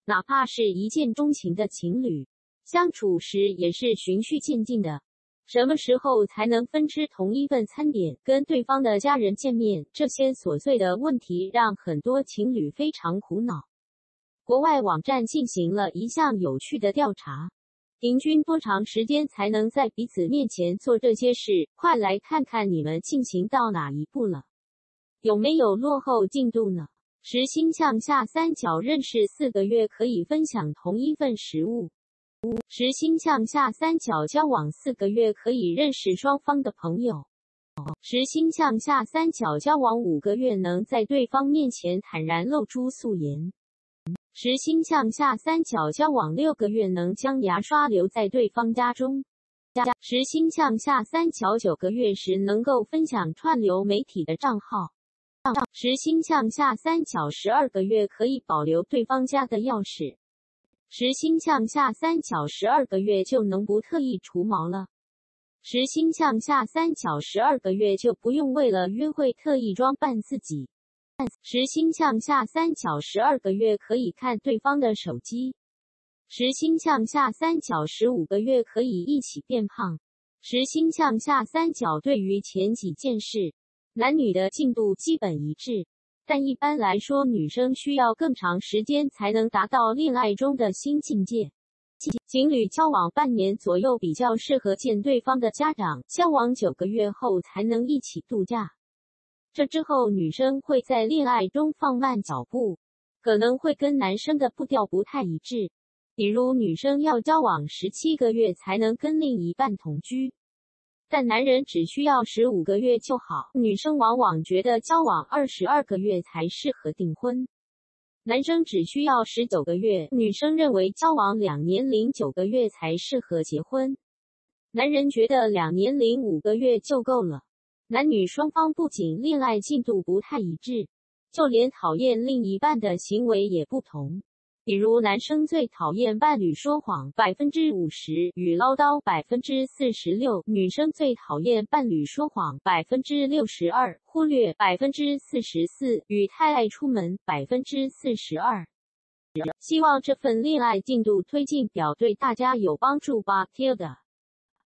哪怕是一见钟情的情侣，相处时也是循序渐进的。什么时候才能分吃同一份餐点，跟对方的家人见面，这些琐碎的问题让很多情侣非常苦恼。国外网站进行了一项有趣的调查，平均多长时间才能在彼此面前做这些事？快来看看你们进行到哪一步了，有没有落后进度呢？时薪向下三角认识4个月可以分享同一份食物。时薪向下三角交往4个月可以认识双方的朋友。时薪向下三角交往5个月能在对方面前坦然露出素颜。时薪向下三角交往6个月能将牙刷留在对方家中。时薪向下三角9个月时能够分享串流媒体的账号。时薪向下三角12个月可以保留对方家的钥匙。时薪向下三角12个月就能不特意除毛了。时薪向下三角12个月就不用为了约会特意装扮自己。时薪向下三角12个月可以看对方的手机。时薪向下三角15个月可以一起变胖。时薪向下三角对于前几件事，男女的进度基本一致，但一般来说女生需要更长时间才能达到恋爱中的新境界。情侣交往半年左右比较适合见对方的家长，交往9个月后才能一起度假。这之后女生会在恋爱中放慢脚步，可能会跟男生的步调不太一致，比如女生要交往17个月才能跟另一半同居，但男人只需要15个月就好。女生往往觉得交往22个月才适合订婚，男生只需要19个月，女生认为交往2年零9个月才适合结婚，男人觉得2年零5个月就够了。男女双方不仅恋爱进度不太一致，就连讨厌另一半的行为也不同。比如男生最讨厌伴侣说谎 50% 与唠叨 46%， 女生最讨厌伴侣说谎 62%， 忽略 44%， 与太爱出门 42%。希望这份恋爱进度推进表对大家有帮助吧，Tilda。